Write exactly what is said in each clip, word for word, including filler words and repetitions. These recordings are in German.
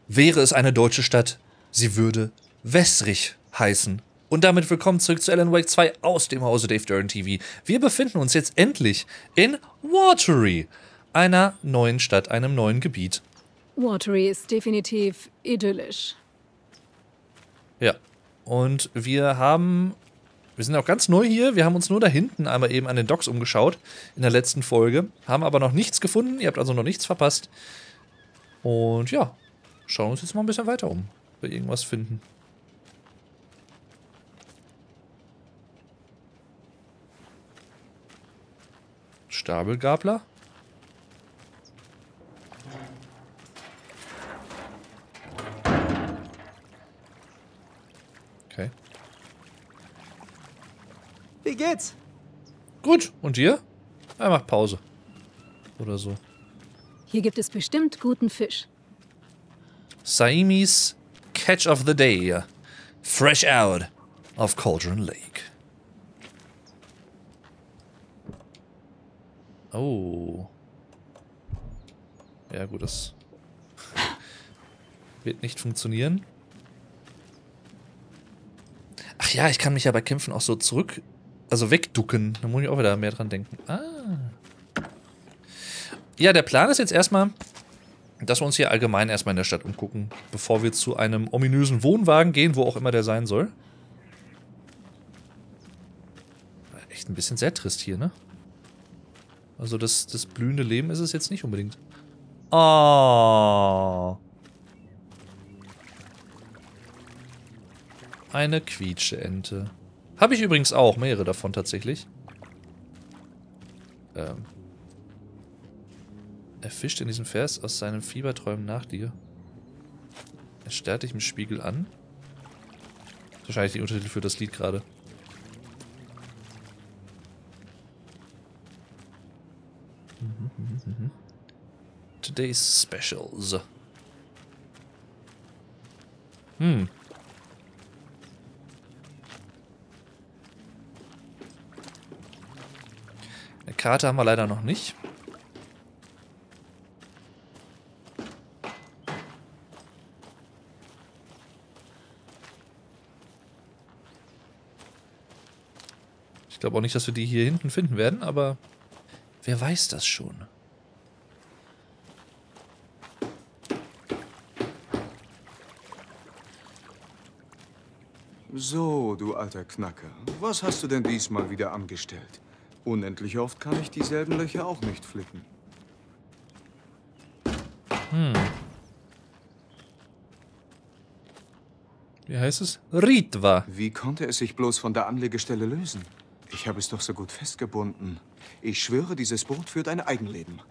wäre es eine deutsche Stadt, sie würde Wässrich heißen. Und damit willkommen zurück zu Alan Wake zwei aus dem Hause Dave Duran T V. Wir befinden uns jetzt endlich in Watery, einer neuen Stadt, einem neuen Gebiet. Watery ist definitiv idyllisch. Ja, und wir haben, wir sind auch ganz neu hier, wir haben uns nur da hinten einmal eben an den Docks umgeschaut in der letzten Folge, haben aber noch nichts gefunden, ihr habt also noch nichts verpasst. Und ja, schauen uns jetzt mal ein bisschen weiter um, ob wir irgendwas finden. Stapelgabler? Okay. Wie geht's? Gut, und dir? Er macht Pause. Oder so. Hier gibt es bestimmt guten Fisch. Saimis Catch of the Day. Fresh out of Cauldron Lake. Oh. Ja gut, das wird nicht funktionieren. Ach ja, ich kann mich ja bei Kämpfen auch so zurück, also wegducken. Da muss ich auch wieder mehr dran denken. Ah. Ja, der Plan ist jetzt erstmal, dass wir uns hier allgemein erstmal in der Stadt umgucken, bevor wir zu einem ominösen Wohnwagen gehen, wo auch immer der sein soll. Echt ein bisschen sehr trist hier, ne? Also das, das blühende Leben ist es jetzt nicht unbedingt. Oh. Eine Quietscheente. Habe ich übrigens auch, mehrere davon tatsächlich. Ähm. Er fischt in diesem Vers aus seinen Fieberträumen nach dir. Er starrt dich im Spiegel an. Wahrscheinlich die Untertitel für das Lied gerade. Today's Specials. Hm. Eine Karte haben wir leider noch nicht. Ich glaube auch nicht, dass wir die hier hinten finden werden, aber wer weiß das schon? So, du alter Knacker. Was hast du denn diesmal wieder angestellt? Unendlich oft kann ich dieselben Löcher auch nicht flicken. Hm. Wie heißt es? Ritva. Wie konnte es sich bloß von der Anlegestelle lösen? Ich habe es doch so gut festgebunden. Ich schwöre, dieses Boot führt ein Eigenleben.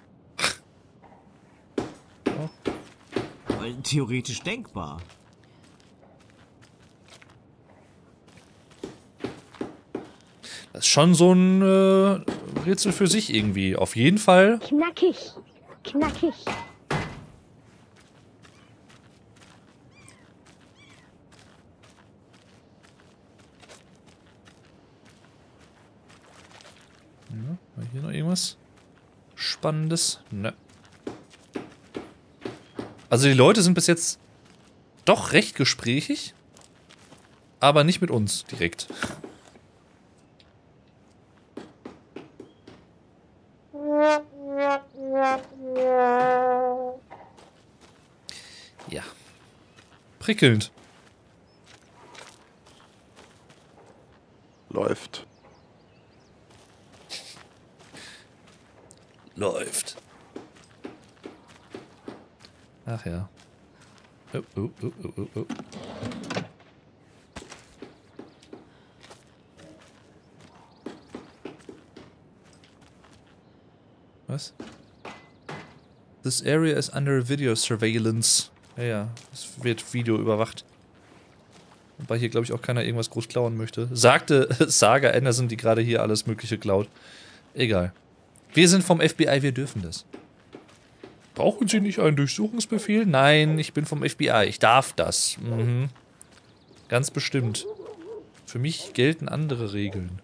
Oh. Theoretisch denkbar. Das ist schon so ein äh, Rätsel für sich irgendwie. Auf jeden Fall. Knackig. Knackig. Ja, war hier noch irgendwas Spannendes? Ne. Also die Leute sind bis jetzt doch recht gesprächig, aber nicht mit uns direkt. Ja. Prickelnd. Läuft. Läuft. Ach ja. Oh, oh, oh, oh, oh, oh. Was? This area is under video surveillance. Ja, ja. Es wird Video überwacht. Wobei hier, glaube ich, auch keiner irgendwas groß klauen möchte. Sagte Saga Anderson, die gerade hier alles Mögliche klaut. Egal. Wir sind vom F B I, wir dürfen das. Brauchen Sie nicht einen Durchsuchungsbefehl? Nein, ich bin vom F B I. Ich darf das. Mhm. Ganz bestimmt. Für mich gelten andere Regeln.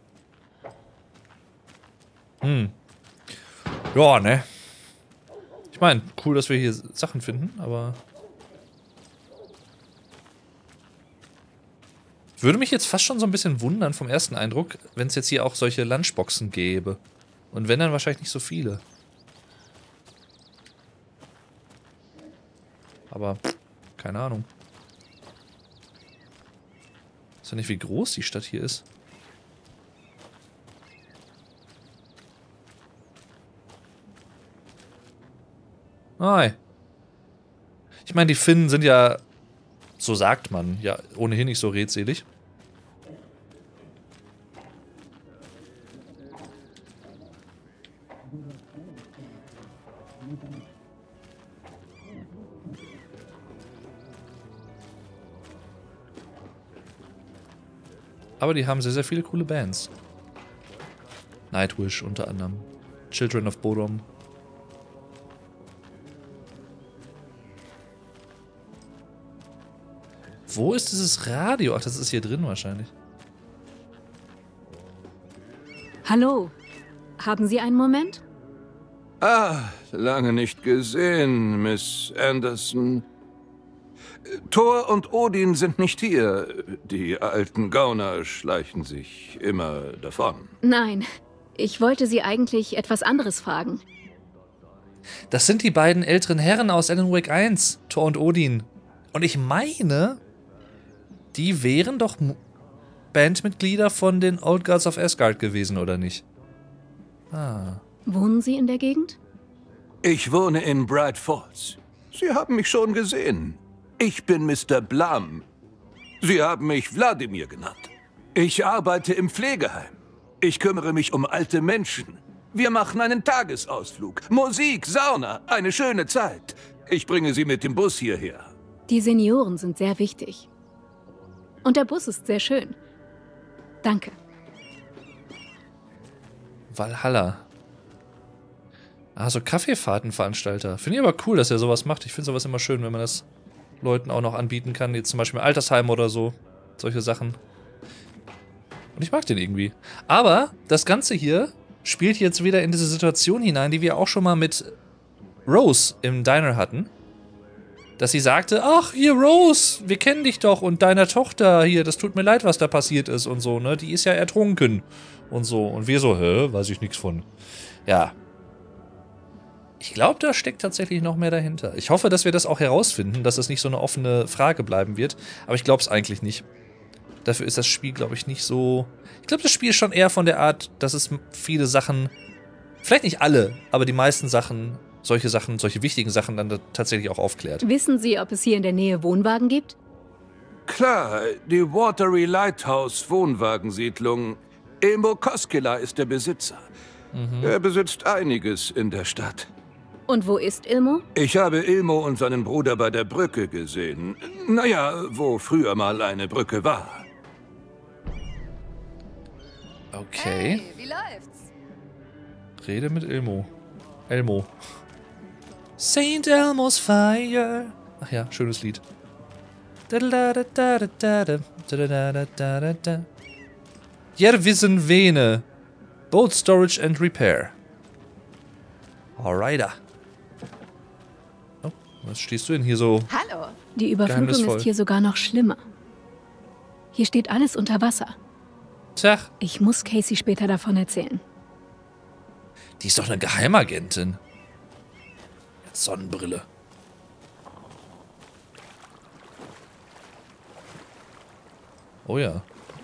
Hm. Ja, ne? Ich Ich meine, cool, dass wir hier Sachen finden, aber... Würde mich jetzt fast schon so ein bisschen wundern vom ersten Eindruck, wenn es jetzt hier auch solche Lunchboxen gäbe. Und wenn, dann wahrscheinlich nicht so viele. Aber, pff, keine Ahnung. Ich weiß ja nicht, wie groß die Stadt hier ist. Hi. Ich meine, die Finnen sind ja, so sagt man, ja ohnehin nicht so redselig. Aber die haben sehr, sehr viele coole Bands. Nightwish unter anderem. Children of Bodom. Wo ist dieses Radio? Ach, das ist hier drin wahrscheinlich. Hallo. Haben Sie einen Moment? Ah, lange nicht gesehen, Miss Anderson. Thor und Odin sind nicht hier. Die alten Gauner schleichen sich immer davon. Nein. Ich wollte Sie eigentlich etwas anderes fragen. Das sind die beiden älteren Herren aus Alan Wake eins, Thor und Odin. Und ich meine, die wären doch Bandmitglieder von den Old Gods of Asgard gewesen, oder nicht? Ah. Wohnen Sie in der Gegend? Ich wohne in Bright Falls. Sie haben mich schon gesehen. Ich bin Mister Blum. Sie haben mich Wladimir genannt. Ich arbeite im Pflegeheim. Ich kümmere mich um alte Menschen. Wir machen einen Tagesausflug. Musik, Sauna, eine schöne Zeit. Ich bringe Sie mit dem Bus hierher. Die Senioren sind sehr wichtig. Und der Bus ist sehr schön. Danke. Valhalla. Ah, so Kaffeefahrtenveranstalter. Finde ich aber cool, dass er sowas macht. Ich finde sowas immer schön, wenn man das Leuten auch noch anbieten kann. Jetzt zum Beispiel Altersheim oder so. Solche Sachen. Und ich mag den irgendwie. Aber das Ganze hier spielt jetzt wieder in diese Situation hinein, die wir auch schon mal mit Rose im Diner hatten. Dass sie sagte, ach, hier Rose, wir kennen dich doch und deiner Tochter hier, das tut mir leid, was da passiert ist und so, ne? Die ist ja ertrunken und so. Und wir so, hä, weiß ich nichts von. Ja. Ich glaube, da steckt tatsächlich noch mehr dahinter. Ich hoffe, dass wir das auch herausfinden, dass es nicht so eine offene Frage bleiben wird. Aber ich glaube es eigentlich nicht. Dafür ist das Spiel, glaube ich, nicht so... Ich glaube, das Spiel ist schon eher von der Art, dass es viele Sachen, vielleicht nicht alle, aber die meisten Sachen, solche Sachen, solche wichtigen Sachen dann tatsächlich auch aufklärt. Wissen Sie, ob es hier in der Nähe Wohnwagen gibt? Klar, die Watery Lighthouse Wohnwagensiedlung. Emo Koskela ist der Besitzer. Mhm. Er besitzt einiges in der Stadt. Und wo ist Ilmo? Ich habe Ilmo und seinen Bruder bei der Brücke gesehen. Naja, wo früher mal eine Brücke war. Okay. Hey, wie läuft's? Rede mit Ilmo. Elmo. Saint Elmo's Fire. Ach ja, schönes Lied. Järvisen Vene. Boat Storage and Repair. Alrighta. Oh, was stehst du denn hier so? Hallo. Die Überflutung Geheimnisvoll. ist hier sogar noch schlimmer. Hier steht alles unter Wasser. Tja, Ich muss Casey später davon erzählen. die ist doch eine Geheimagentin. Mit Sonnenbrille. Oh ja.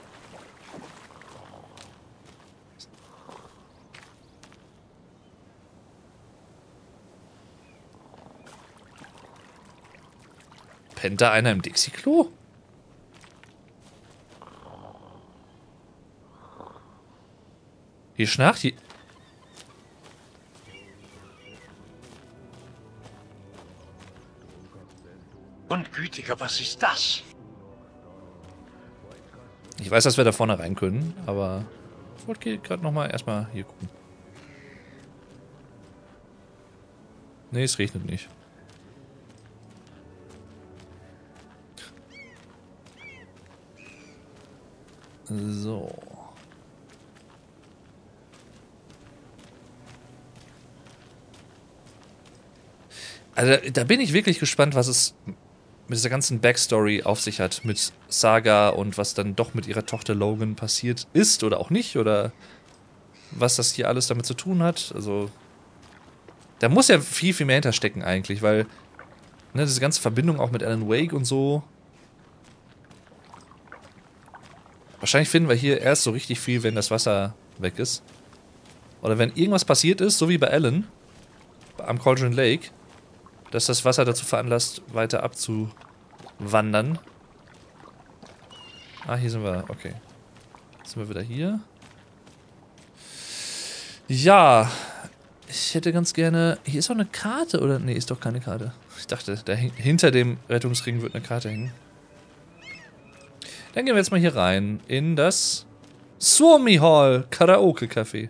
Pennt da einer im Dixie-Klo? Hier schnarcht die... Und Gütiger, was ist das? Ich weiß, dass wir da vorne rein können, aber ich wollte gerade nochmal erstmal hier gucken. Nee, es regnet nicht. So. Also da bin ich wirklich gespannt, was es mit dieser ganzen Backstory auf sich hat. Mit Saga und was dann doch mit ihrer Tochter Logan passiert ist oder auch nicht. Oder was das hier alles damit zu tun hat. Also da muss ja viel, viel mehr hinterstecken eigentlich, weil ne, diese ganze Verbindung auch mit Alan Wake und so. Wahrscheinlich finden wir hier erst so richtig viel, wenn das Wasser weg ist. Oder wenn irgendwas passiert ist, so wie bei Alan, am Cauldron Lake, dass das Wasser dazu veranlasst, weiter abzuwandern. Ah, hier sind wir. Okay. Jetzt sind wir wieder hier. Ja. Ich hätte ganz gerne... Hier ist auch eine Karte, oder? Nee, ist doch keine Karte. Ich dachte, da hinter dem Rettungsring wird eine Karte hängen. Dann gehen wir jetzt mal hier rein in das Suomi Hall Karaoke Café.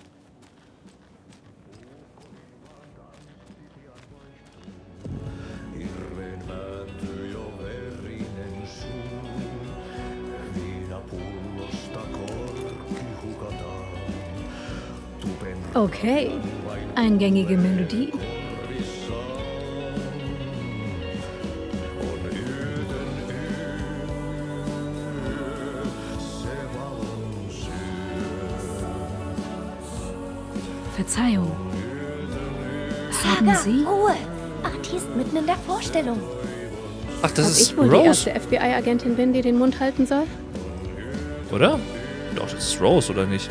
Okay, eingängige Melodie. Verzeihung. Haben Saga, Sie? Ruhe! Artist mitten in der Vorstellung. Ach, das Ob ist ich wohl die Rose, erste F B I-Agentin bin, die den Mund halten soll? oder? Doch, das ist Rose, oder nicht?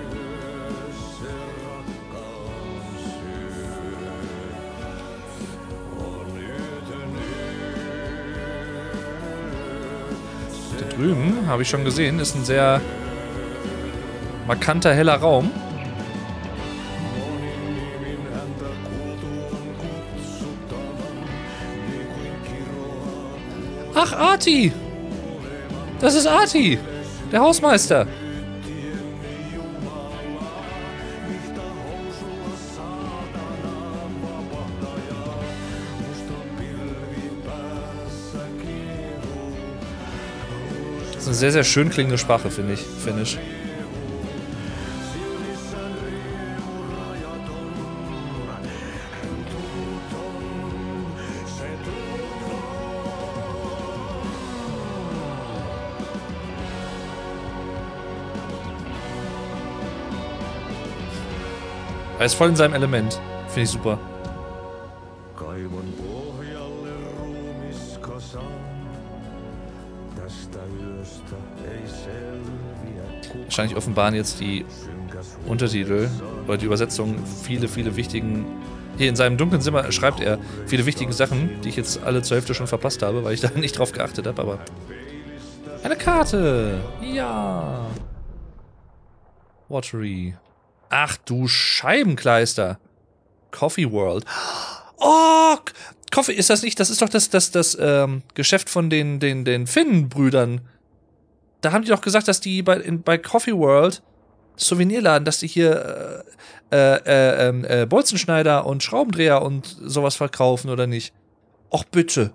Da drüben, habe ich schon gesehen, ist ein sehr markanter, heller Raum. Ach, Arti! Das ist Arti! Der Hausmeister! Das ist eine sehr, sehr schön klingende Sprache, finde ich. Finnisch. Er ist voll in seinem Element. Finde ich super. Wahrscheinlich offenbaren jetzt die Untertitel oder die Übersetzung viele, viele wichtigen... Hier in seinem dunklen Zimmer schreibt er viele wichtige Sachen, die ich jetzt alle zur Hälfte schon verpasst habe, weil ich da nicht drauf geachtet habe, aber... Eine Karte! Ja! Watery. Ach du Scheibenkleister. Coffee World. Oh, Coffee, ist das nicht, das ist doch das, das, das ähm, Geschäft von den, den, den Finn-Brüdern. Da haben die doch gesagt, dass die bei, in, bei Coffee World, Souvenirladen, dass die hier äh, äh, äh, äh, Bolzenschneider und Schraubendreher und sowas verkaufen, oder nicht? Och, bitte.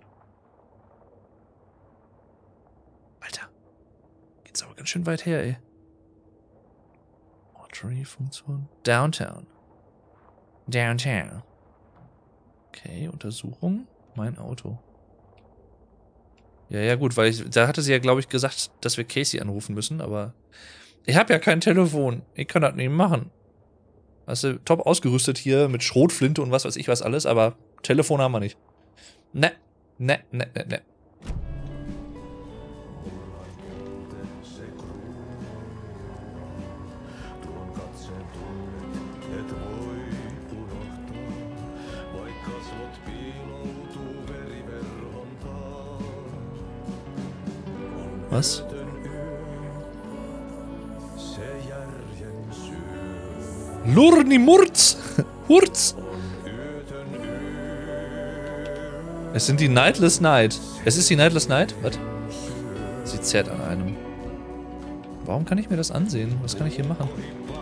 Alter. Geht's aber ganz schön weit her, ey. Funktion. Downtown. Downtown. Okay, Untersuchung. Mein Auto. Ja, ja, gut, weil ich, da hatte sie ja, glaube ich, gesagt, dass wir Casey anrufen müssen, aber ich habe ja kein Telefon. Ich kann das nicht machen. Also top ausgerüstet hier mit Schrotflinte und was weiß ich was alles, aber Telefon haben wir nicht. Ne, ne, ne, ne, ne. Was? Lurni Murz! Hurz! Es sind die Nightless Night. Es ist die Nightless Night? Was? Sie zerrt an einem. Warum kann ich mir das ansehen? Was kann ich hier machen?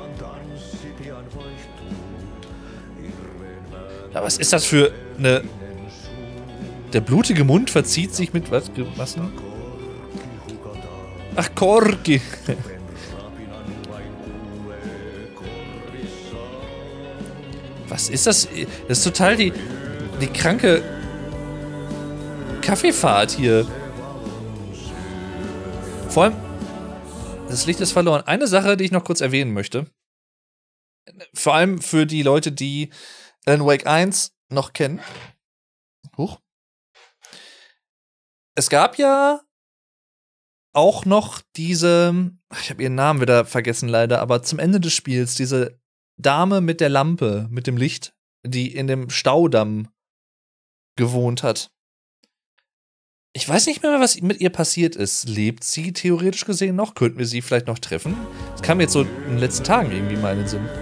Ja, was ist das für eine... Der blutige Mund verzieht sich mit... Was? Was denn? Ach, Korki. Was ist das? Das ist total die, die kranke Kaffeefahrt hier. Vor allem, das Licht ist verloren. Eine Sache, die ich noch kurz erwähnen möchte. Vor allem für die Leute, die Alan Wake eins noch kennen. Huch. Es gab ja auch noch diese, ich habe ihren Namen wieder vergessen leider, aber zum Ende des Spiels, diese Dame mit der Lampe, mit dem Licht, die in dem Staudamm gewohnt hat. Ich weiß nicht mehr, was mit ihr passiert ist. Lebt sie theoretisch gesehen noch? Könnten wir sie vielleicht noch treffen? Das kam jetzt so in den letzten Tagen irgendwie mal in den Sinn.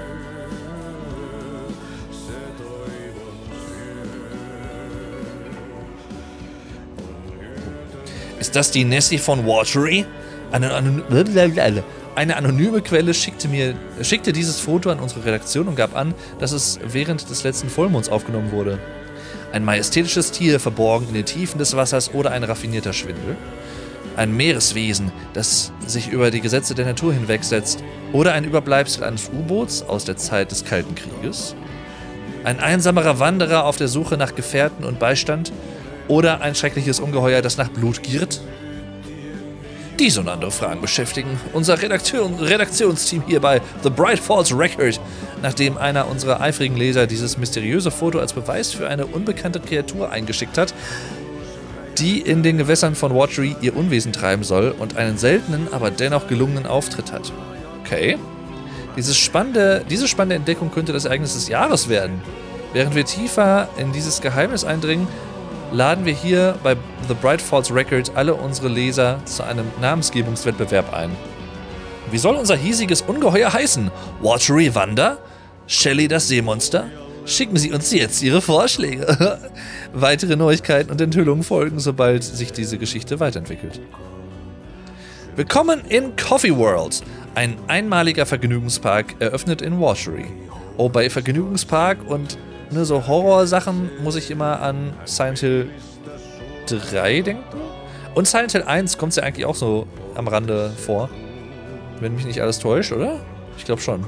Ist das die Nessie von Watery? Eine, eine, eine anonyme Quelle schickte mir schickte dieses Foto an unsere Redaktion und gab an, dass es während des letzten Vollmonds aufgenommen wurde. Ein majestätisches Tier, verborgen in den Tiefen des Wassers oder ein raffinierter Schwindel? Ein Meereswesen, das sich über die Gesetze der Natur hinwegsetzt? Oder ein Überbleibsel eines U-Boots aus der Zeit des Kalten Krieges? Ein einsamer Wanderer auf der Suche nach Gefährten und Beistand? Oder ein schreckliches Ungeheuer, das nach Blut giert? Diese und andere Fragen beschäftigen unser Redaktion, Redaktionsteam hier bei The Bright Falls Record, nachdem einer unserer eifrigen Leser dieses mysteriöse Foto als Beweis für eine unbekannte Kreatur eingeschickt hat, die in den Gewässern von Watery ihr Unwesen treiben soll und einen seltenen, aber dennoch gelungenen Auftritt hat. Okay. Dieses spannende, diese spannende Entdeckung könnte das Ereignis des Jahres werden. Während wir tiefer in dieses Geheimnis eindringen, laden wir hier bei The Bright Falls Record alle unsere Leser zu einem Namensgebungswettbewerb ein. Wie soll unser hiesiges Ungeheuer heißen? Watery Wanda? Shelly das Seemonster? Schicken Sie uns jetzt Ihre Vorschläge. Weitere Neuigkeiten und Enthüllungen folgen, sobald sich diese Geschichte weiterentwickelt. Willkommen in Coffee World. Ein einmaliger Vergnügungspark eröffnet in Watery. Oh, bei Vergnügungspark und ne, so Horrorsachen muss ich immer an Silent Hill drei denken. Und Silent Hill eins kommt ja eigentlich auch so am Rande vor. Wenn mich nicht alles täuscht, oder? Ich glaube schon.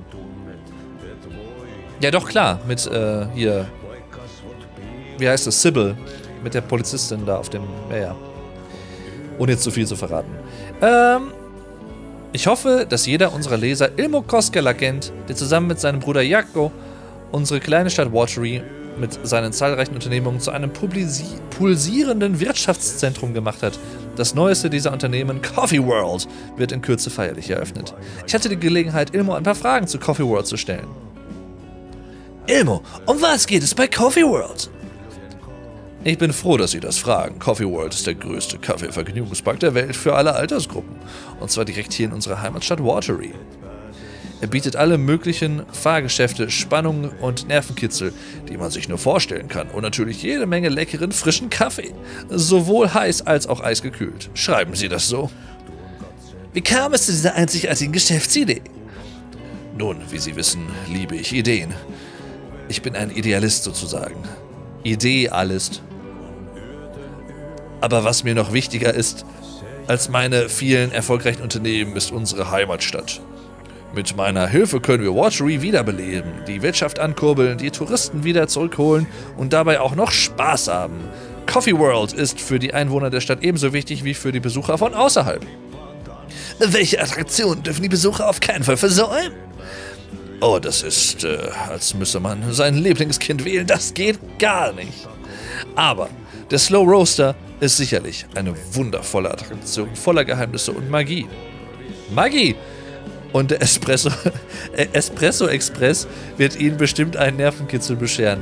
Ja, doch, klar. Mit, äh, hier. Wie heißt das? Sybil. Mit der Polizistin da auf dem. Ja, ja. Ohne jetzt zu viel zu verraten. Ähm. Ich hoffe, dass jeder unserer Leser Ilmo Koskela kennt, der zusammen mit seinem Bruder Jaakko unsere kleine Stadt Watery mit seinen zahlreichen Unternehmungen zu einem pulsierenden Wirtschaftszentrum gemacht hat. Das neueste dieser Unternehmen, Coffee World, wird in Kürze feierlich eröffnet. Ich hatte die Gelegenheit, Ilmo ein paar Fragen zu Coffee World zu stellen. Ilmo, um was geht es bei Coffee World? Ich bin froh, dass Sie das fragen. Coffee World ist der größte Kaffee-Vergnügungspark der Welt für alle Altersgruppen. Und zwar direkt hier in unserer Heimatstadt Watery. Er bietet alle möglichen Fahrgeschäfte, Spannungen und Nervenkitzel, die man sich nur vorstellen kann. Und natürlich jede Menge leckeren, frischen Kaffee. Sowohl heiß als auch eisgekühlt. Schreiben Sie das so? Wie kam es zu dieser einzigartigen Geschäftsidee? Nun, wie Sie wissen, liebe ich Ideen. Ich bin ein Idealist sozusagen. Idealist. Aber was mir noch wichtiger ist als meine vielen erfolgreichen Unternehmen, ist unsere Heimatstadt. Mit meiner Hilfe können wir Watery wiederbeleben, die Wirtschaft ankurbeln, die Touristen wieder zurückholen und dabei auch noch Spaß haben. Coffee World ist für die Einwohner der Stadt ebenso wichtig wie für die Besucher von außerhalb. Welche Attraktionen dürfen die Besucher auf keinen Fall versäumen? Oh, das ist, äh, als müsse man sein Lieblingskind wählen. Das geht gar nicht. Aber der Slow Roaster ist sicherlich eine wundervolle Attraktion voller Geheimnisse und Magie. Magie! Und der Espresso, Espresso Express wird Ihnen bestimmt einen Nervenkitzel bescheren.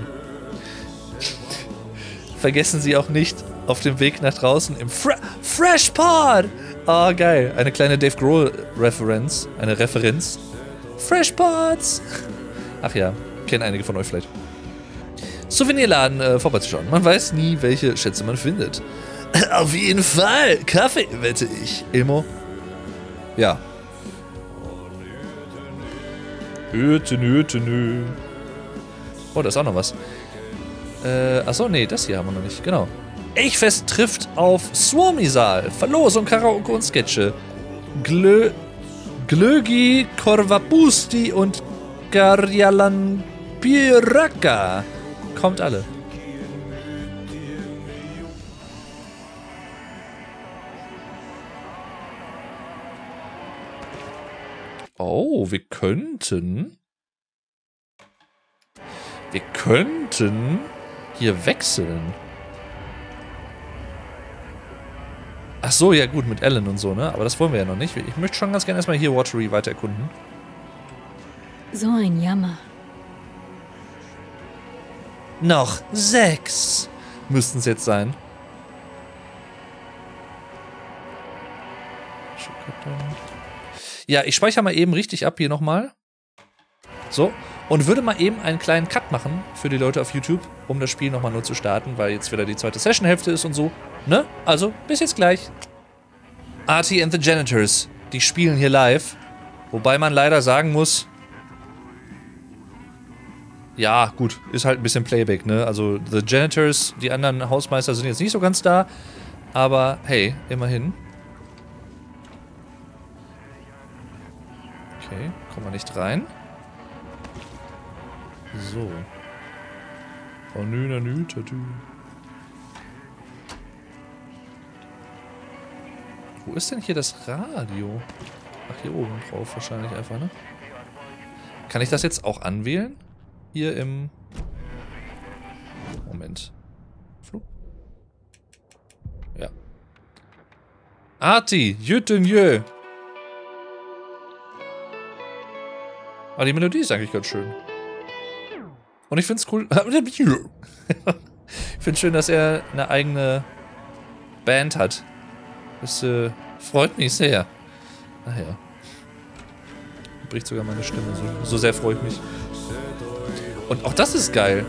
Vergessen Sie auch nicht, auf dem Weg nach draußen im Fre Fresh Pod! Oh, geil. Eine kleine Dave Grohl-Referenz. Eine Referenz. Fresh Pods! Ach ja, kennen einige von euch vielleicht. Souvenirladen äh, vorbeizuschauen. Man weiß nie, welche Schätze man findet. Auf jeden Fall! Kaffee, wette ich. Ilmo? Ja. Hüten, hüten, hüten. Oh, da ist auch noch was. Äh, achso, nee, das hier haben wir noch nicht. Genau. Eichfest trifft auf Suomisal. Verlosung, Karaoke und Sketche. Glö... Glögi, Korvapusti und Karjalan Piraka. Kommt alle. Oh, wir könnten... Wir könnten hier wechseln. Ach so, ja gut, mit Ellen und so, ne? Aber das wollen wir ja noch nicht. Ich möchte schon ganz gerne erstmal hier Watery weiter erkunden. So ein Jammer. Noch sechs müssten es jetzt sein. Ja, ich speichere mal eben richtig ab hier nochmal. So. Und würde mal eben einen kleinen Cut machen für die Leute auf YouTube, um das Spiel nochmal nur zu starten, weil jetzt wieder die zweite Session-Hälfte ist und so. Ne? Also, bis jetzt gleich. Artie and the Janitors, die spielen hier live. Wobei man leider sagen muss... Ja, gut, ist halt ein bisschen Playback, ne? Also, the Janitors, die anderen Hausmeister sind jetzt nicht so ganz da. Aber, hey, immerhin. Okay, kommen wir nicht rein. So. Oh nö, na nö, tatü. Wo ist denn hier das Radio? Ach, hier oben drauf wahrscheinlich einfach, ne? Kann ich das jetzt auch anwählen? Hier im... Moment. Flug? Ja. Artie, jütenjö. Aber die Melodie ist eigentlich ganz schön. Und ich finde es cool. Ich finde schön, dass er eine eigene Band hat. Das äh, freut mich sehr. Ach ja. Bricht sogar meine Stimme. So, so sehr freue ich mich. Und auch das ist geil.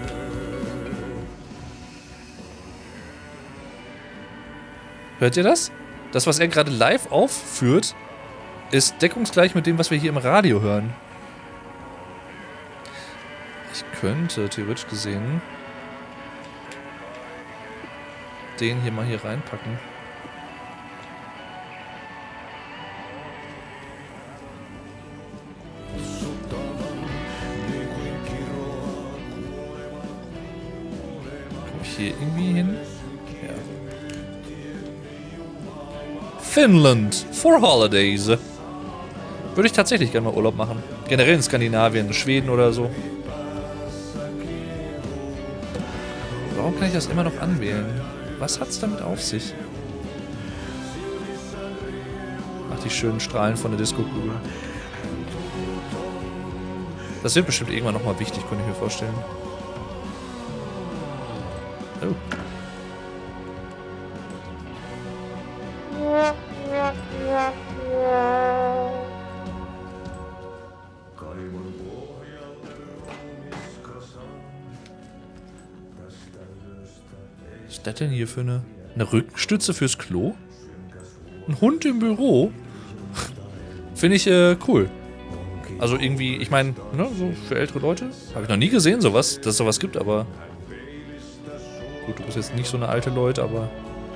Hört ihr das? Das, was er gerade live aufführt, ist deckungsgleich mit dem, was wir hier im Radio hören. Ich könnte, theoretisch gesehen, den hier mal hier reinpacken. Komm ich hier irgendwie hin? Ja. Finland for Holidays. Würde ich tatsächlich gerne mal Urlaub machen. Generell in Skandinavien, Schweden oder so. Warum kann ich das immer noch anwählen? Was hat's damit auf sich? Ach, die schönen Strahlen von der Disco-Kugel. Das wird bestimmt irgendwann nochmal wichtig, könnte ich mir vorstellen. Oh. Was ist das denn hier für eine, eine Rückenstütze fürs Klo? Ein Hund im Büro? Finde ich äh, cool. Also irgendwie, ich meine, ne, so für ältere Leute. Habe ich noch nie gesehen, sowas, dass es sowas gibt, aber... Gut, du bist jetzt nicht so eine alte Leute, aber...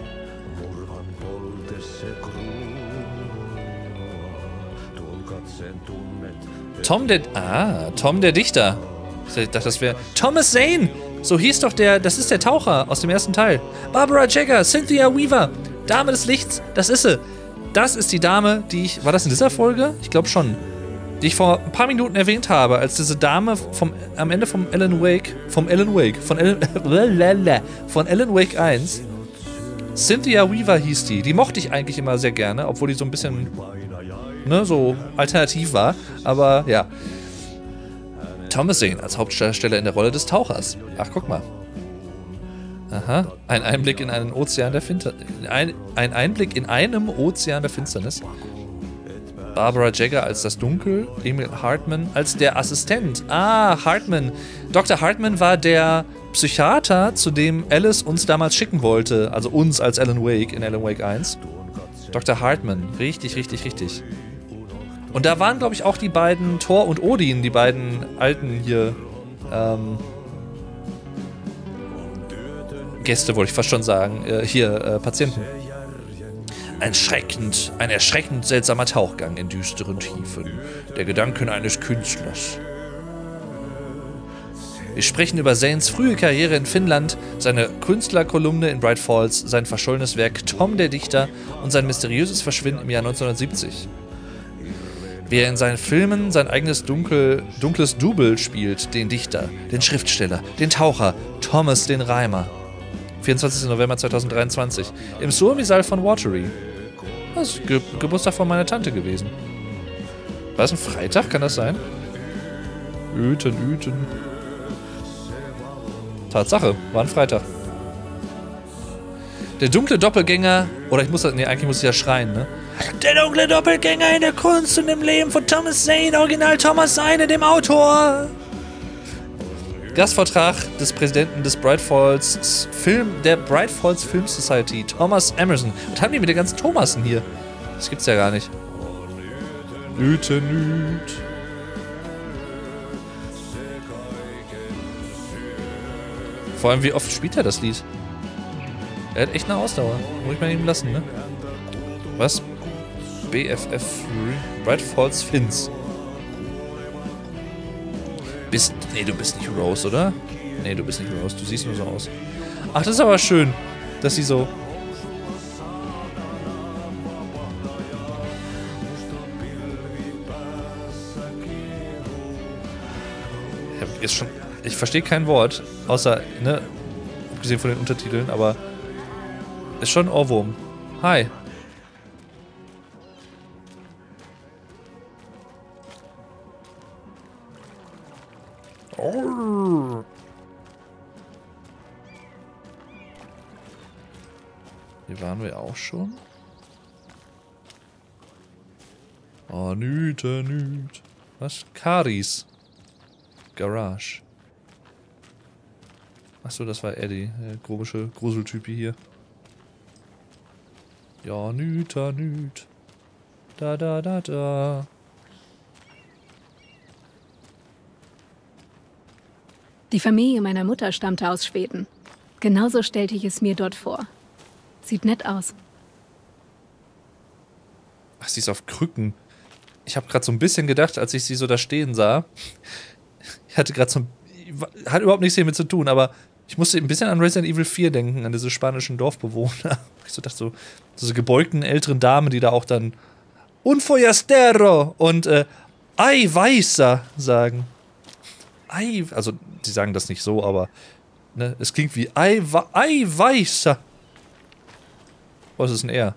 Tom der... Ah, Tom der Dichter. Ich dachte, das wäre... Thomas Zane! So hieß doch der... Das ist der Taucher aus dem ersten Teil. Barbara Jagger, Cynthia Weaver, Dame des Lichts, das ist sie. Das ist die Dame, die ich... War das in dieser Folge? Ich glaube schon. Die ich vor ein paar Minuten erwähnt habe, als diese Dame vom, am Ende vom Alan Wake... Vom Alan Wake... Von Alan... von Alan Wake eins. Cynthia Weaver hieß die. Die mochte ich eigentlich immer sehr gerne, obwohl die so ein bisschen... Ne, so alternativ war. Aber ja... Thomas Zane als Hauptdarsteller in der Rolle des Tauchers. Ach, guck mal. Aha. Ein Einblick in einen Ozean der Finsternis. Ein, ein Einblick in einem Ozean der Finsternis. Barbara Jagger als das Dunkel. Emil Hartman als der Assistent. Ah, Hartman. Doktor Hartman war der Psychiater, zu dem Alice uns damals schicken wollte. Also uns als Alan Wake in Alan Wake eins. Doktor Hartman. Richtig, richtig, richtig. Und da waren, glaube ich, auch die beiden Thor und Odin, die beiden alten hier, ähm, Gäste, wollte ich fast schon sagen, äh, hier, äh, Patienten. Ein schreckend, ein erschreckend seltsamer Tauchgang in düsteren Tiefen. Der Gedanken eines Künstlers. Wir sprechen über Zanes frühe Karriere in Finnland, seine Künstlerkolumne in Bright Falls, sein verschollenes Werk Tom der Dichter und sein mysteriöses Verschwinden im Jahr neunzehnhundertsiebzig. Wie er in seinen Filmen sein eigenes dunkel, dunkles Double spielt, den Dichter, den Schriftsteller, den Taucher, Thomas den Reimer. vierundzwanzigster November zweitausenddreiundzwanzig. Im Surmi-Saal von Watery. Das ist Ge Geburtstag von meiner Tante gewesen. War es ein Freitag? Kann das sein? Üten, üten. Tatsache, war ein Freitag. Der dunkle Doppelgänger, oder ich muss das, nee, eigentlich muss ich ja schreien, ne? Der dunkle Doppelgänger in der Kunst und im Leben von Thomas Zane, Original Thomas Zane, dem Autor. Gastvortrag des Präsidenten des Bright Falls Film, der Bright Falls Film Society, Thomas Emerson. Was haben die mit den ganzen Thomasen hier? Das gibt's ja gar nicht. Nüte, nüt. Vor allem, wie oft spielt er das Lied? Er hat echt eine Ausdauer. Muss ich mal ihm lassen, ne? Was? B F F Bright Falls Fins. Bist. Nee, du bist nicht Rose, oder? Nee, du bist nicht Rose. Du siehst nur so aus. Ach, das ist aber schön, dass sie so. Ich hab jetzt schon. Ich verstehe kein Wort, außer, ne, abgesehen von den Untertiteln, aber ist schon ein Ohrwurm. Hi. Oh. Hier waren wir auch schon. Oh, nüte, nüt. Was? Karis. Garage. Achso, das war Eddie, der komische Gruseltypi hier. Ja, nüter, nüt. Da, da, da, da. Die Familie meiner Mutter stammte aus Schweden. Genauso stellte ich es mir dort vor. Sieht nett aus. Ach, sie ist auf Krücken. Ich habe gerade so ein bisschen gedacht, als ich sie so da stehen sah. Ich hatte gerade so ein... Hat überhaupt nichts hiermit zu tun, aber ich musste ein bisschen an Resident Evil vier denken, an diese spanischen Dorfbewohner. Ich so dachte so, diese gebeugten älteren Damen, die da auch dann Un Follastero und äh, Ay Weißer sagen. Ay, also die sagen das nicht so, aber ne, es klingt wie Ay, Ay Weißer. Was ist denn er?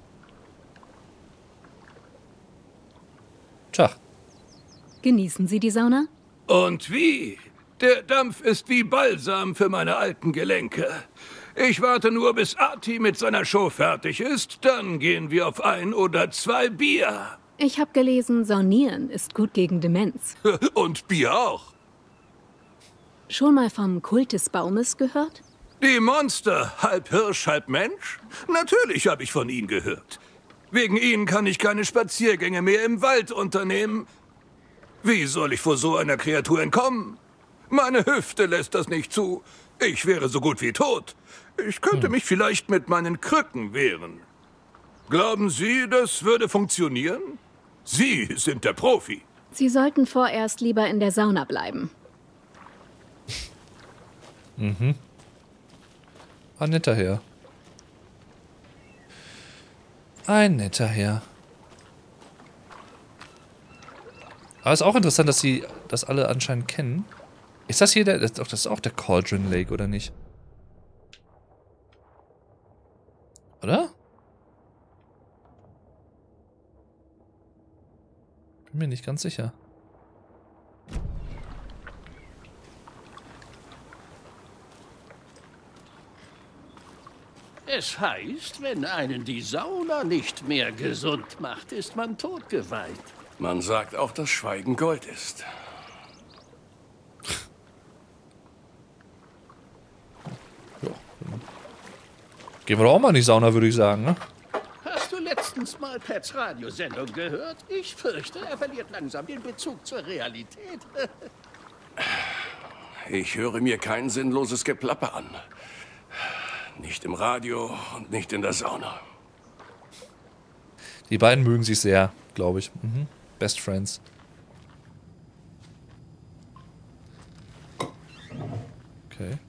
Tja. Genießen Sie die Sauna? Und wie? Der Dampf ist wie Balsam für meine alten Gelenke. Ich warte nur, bis Arti mit seiner Show fertig ist, dann gehen wir auf ein oder zwei Bier. Ich habe gelesen, Saunieren ist gut gegen Demenz. Und Bier auch. Schon mal vom Kult des Baumes gehört? Die Monster, halb Hirsch, halb Mensch? Natürlich habe ich von ihnen gehört. Wegen ihnen kann ich keine Spaziergänge mehr im Wald unternehmen. Wie soll ich vor so einer Kreatur entkommen? Meine Hüfte lässt das nicht zu. Ich wäre so gut wie tot. Ich könnte hm. mich vielleicht mit meinen Krücken wehren. Glauben Sie, das würde funktionieren? Sie sind der Profi. Sie sollten vorerst lieber in der Sauna bleiben. Mhm. Ein netter Herr. Ein netter Herr. Aber es ist auch interessant, dass sie das alle anscheinend kennen. Ist das hier der... Das, das ist auch der Cauldron Lake, oder nicht? Oder? Bin mir nicht ganz sicher. Es heißt, wenn einen die Sauna nicht mehr gesund macht, ist man totgeweiht. Man sagt auch, dass Schweigen Gold ist. Ja. Gehen wir doch auch mal in die Sauna, würde ich sagen, ne? Hast du letztens mal Pets Radiosendung gehört? Ich fürchte, er verliert langsam den Bezug zur Realität. Ich höre mir kein sinnloses Geplapper an. Nicht im Radio und nicht in der Sauna. Die beiden mögen sich sehr, glaube ich. Mhm. Best Friends. Okay.